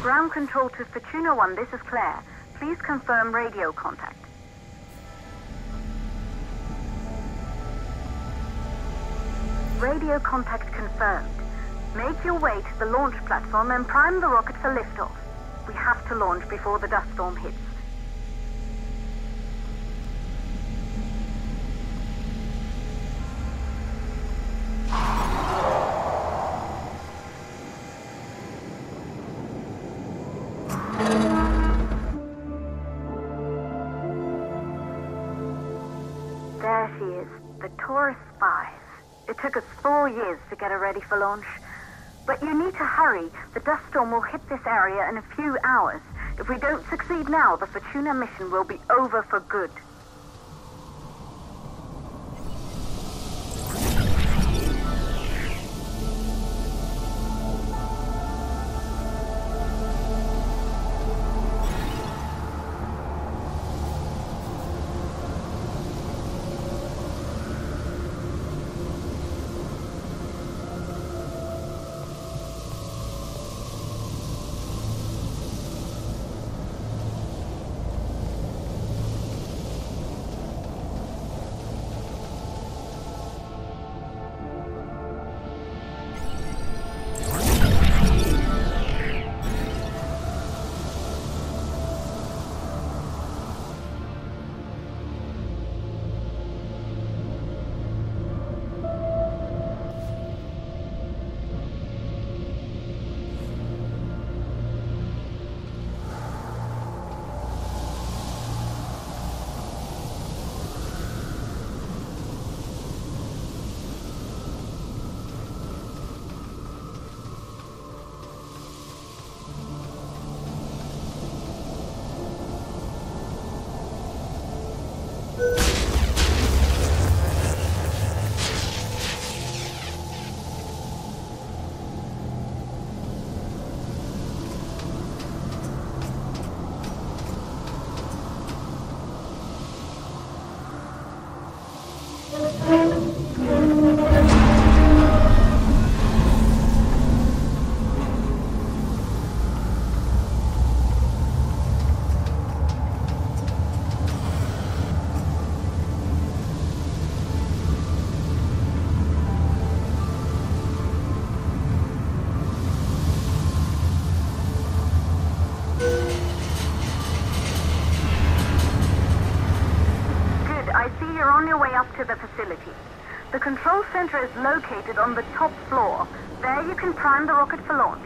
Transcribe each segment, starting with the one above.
Ground control to Fortuna 1, this is Claire. Please confirm radio contact. Radio contact confirmed. Make your way to the launch platform and prime the rocket for liftoff. We have to launch before the dust storm hits. There she is, the Taurus 5. It took us 4 years to get her ready for launch. But you need to hurry. The dust storm will hit this area in a few hours. If we don't succeed now, the Fortuna mission will be over for good. To the facility. The control center is located on the top floor. There you can prime the rocket for launch.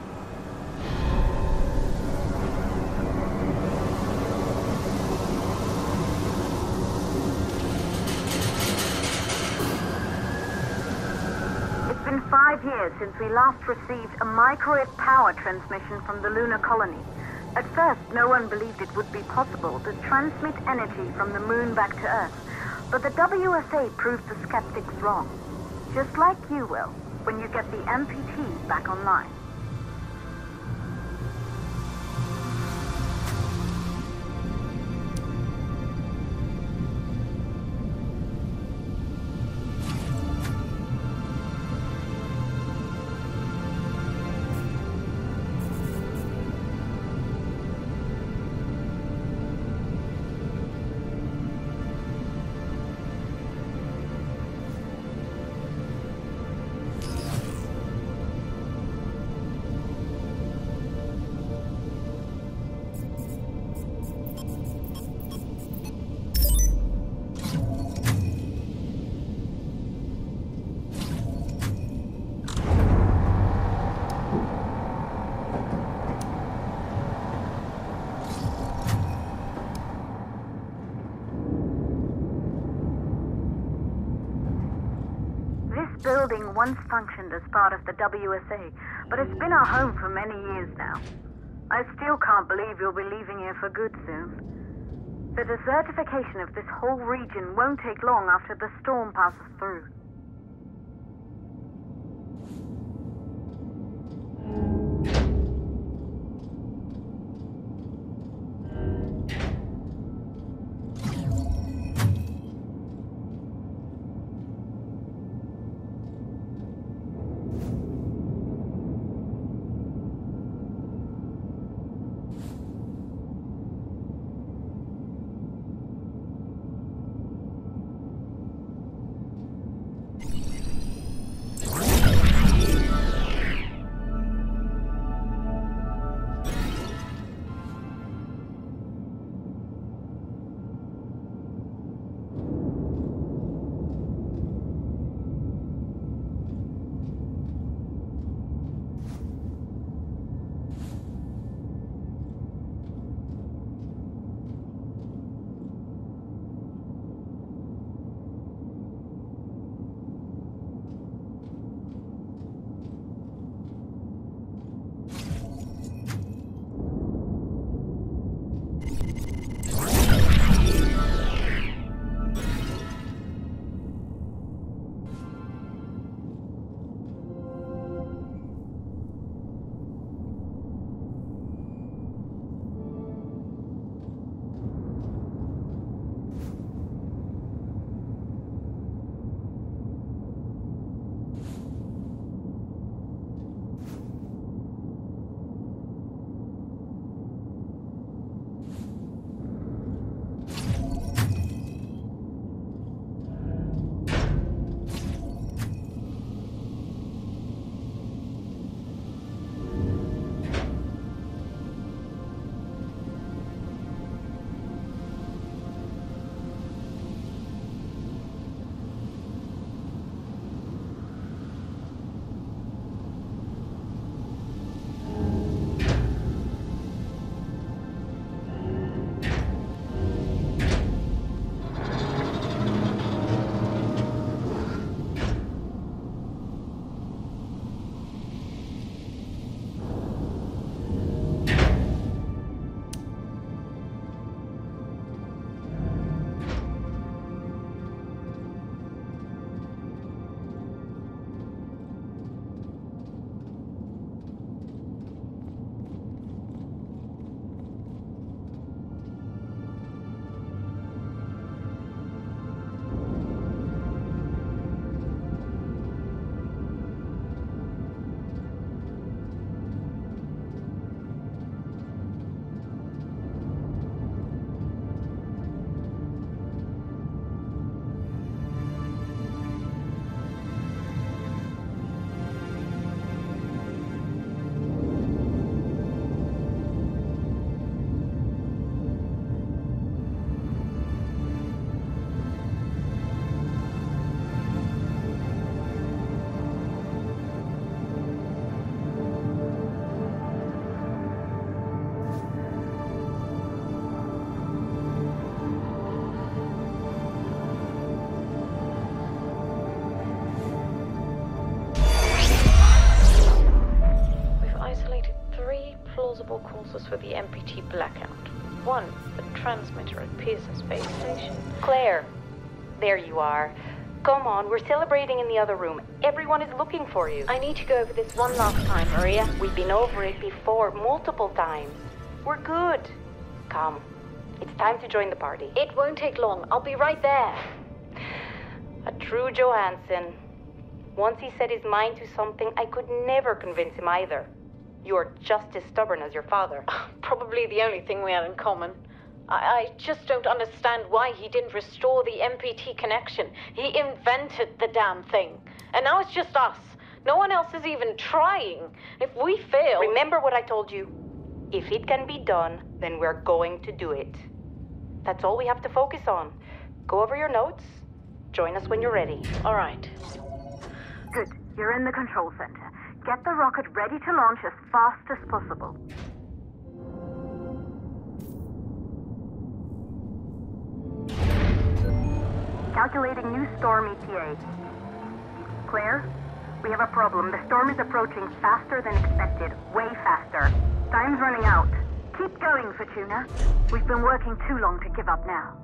It's been 5 years since we last received a microwave power transmission from the lunar colony. At first, no one believed it would be possible to transmit energy from the moon back to Earth. But the WSA proved the skeptics wrong. Just like you will, when you get the MPT back online. Building once functioned as part of the WSA, but it's been our home for many years now. I still can't believe you'll be leaving here for good soon. The desertification of this whole region won't take long after the storm passes through. possible causes for the MPT blackout. One, the transmitter at Pearson Space Station. Claire, there you are. Come on, we're celebrating in the other room. Everyone is looking for you. I need to go over this one last time, Maria. We've been over it before, multiple times. We're good. Come, it's time to join the party. It won't take long. I'll be right there. A true Johansson. Once he set his mind to something, I could never convince him either. You're just as stubborn as your father. Probably the only thing we had in common. I just don't understand why he didn't restore the MPT connection. He invented the damn thing. And now it's just us. No one else is even trying. If we fail... Remember what I told you. If it can be done, then we're going to do it. That's all we have to focus on. Go over your notes. Join us when you're ready. All right. Good. You're in the control center. Get the rocket ready to launch as fast as possible. Calculating new storm ETA. Claire, we have a problem. The storm is approaching faster than expected. Way faster. Time's running out. Keep going, Fortuna. We've been working too long to give up now.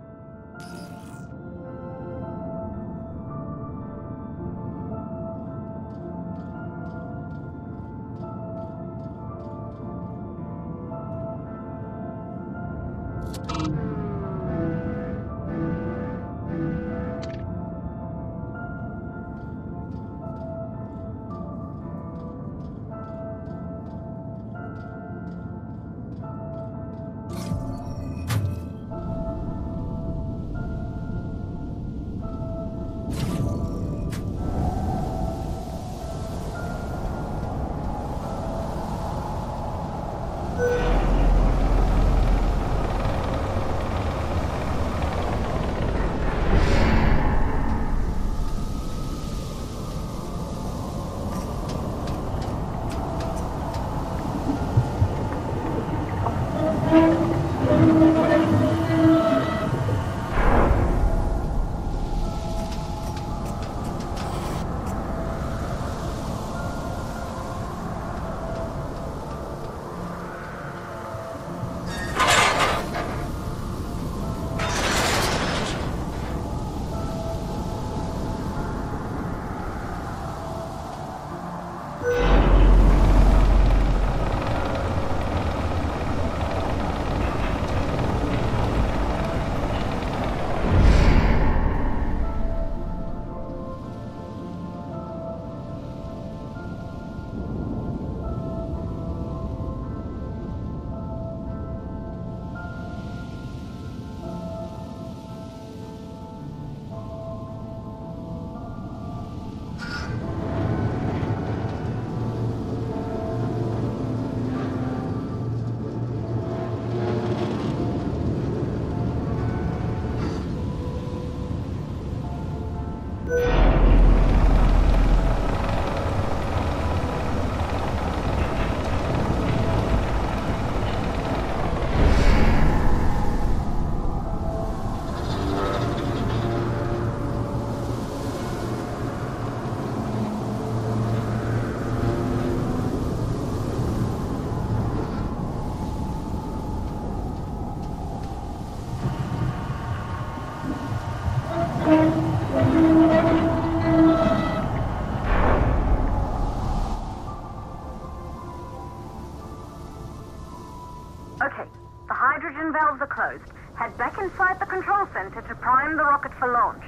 Okay, the hydrogen valves are closed. Head back inside the control center to prime the rocket for launch.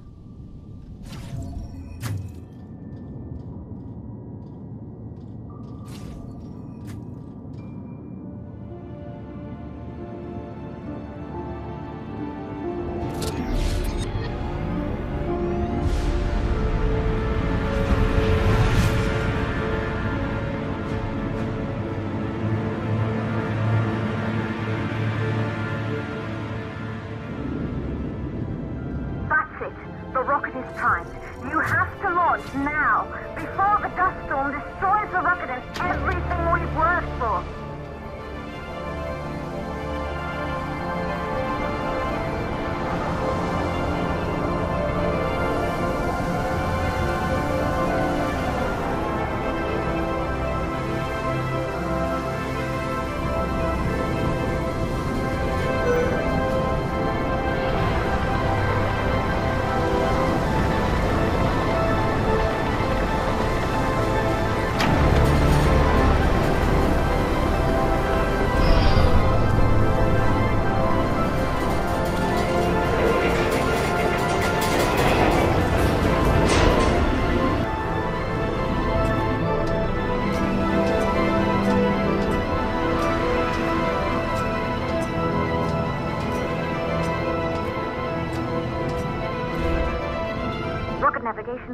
The rocket is primed. You have to launch now, before the dust storm destroys the rocket and everything we've worked for.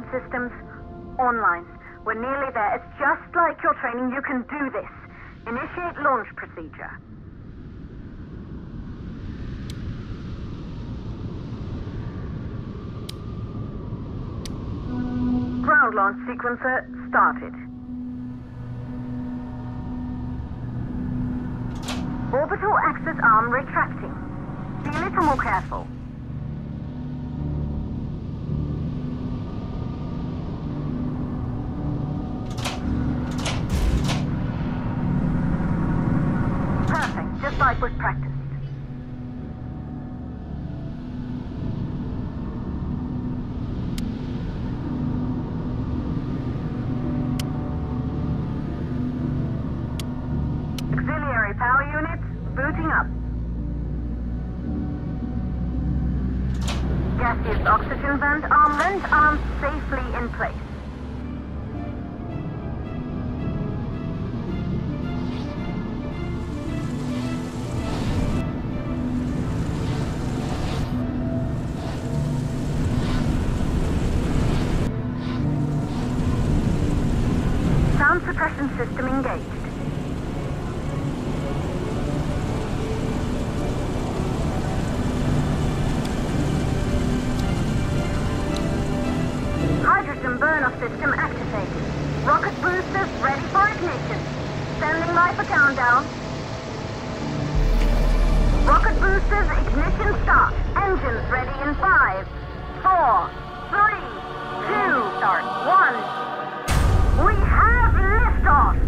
systems online. We're nearly there. It's just like your training. You can do this. Initiate launch procedure. Ground launch sequencer started. Orbital axis arm retracting. Be a little more careful. Perfect, just like was practiced. Auxiliary power units booting up. Gaseous oxygen vent arms safely in place. Sound suppression system engaged. Hydrogen burn-off system activated. Rocket boosters ready for ignition. Standing by for countdown. Rocket boosters ignition start. Engines ready in 5, 4, 3, 2, start, 1. We have liftoff!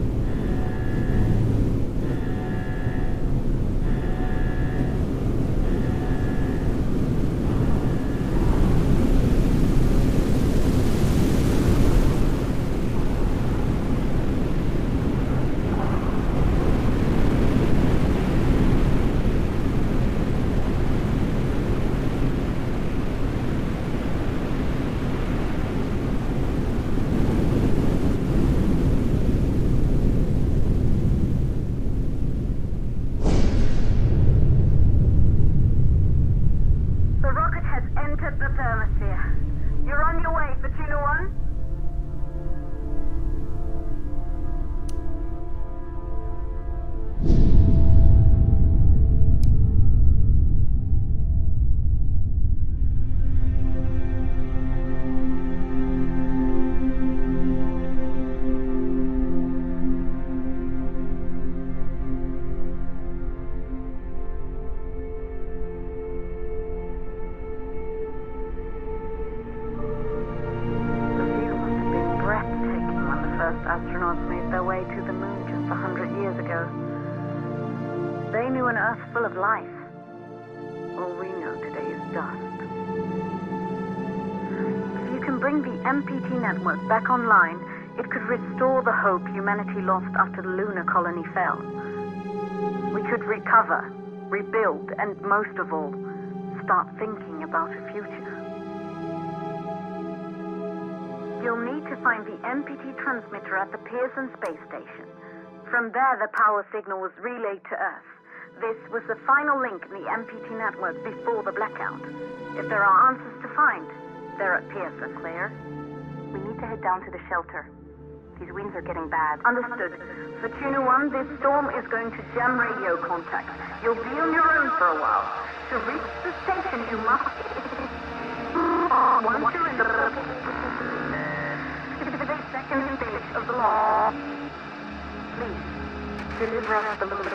The rocket has entered the thermosphere. You're on your way, Fortuna 1. Astronauts made their way to the moon just 100 years ago. They knew an Earth full of life. All we know today is dust. If you can bring the MPT network back online, it could restore the hope humanity lost after the lunar colony fell. We could recover, rebuild, and most of all, start thinking about a future. You'll need to find the MPT transmitter at the Pearson space station. From there, the power signal was relayed to Earth. This was the final link in the MPT network before the blackout. If there are answers to find, they're at Pearson. Claire? We need to head down to the shelter. These winds are getting bad. Understood. Fortuna 1, this storm is going to jam radio contact. You'll be on your own for a while. To reach the station, you must... Once you're in the second stage of the launch, please deliver us the load.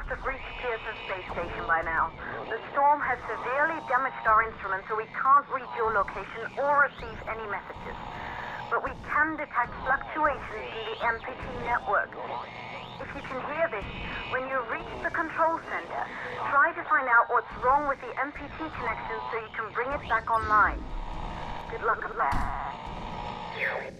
have reached Pearson Space Station by now. The storm has severely damaged our instruments, so we can't read your location or receive any messages. But we can detect fluctuations in the MPT network. If you can hear this, when you reach the control center, try to find out what's wrong with the MPT connection so you can bring it back online. Good luck with that.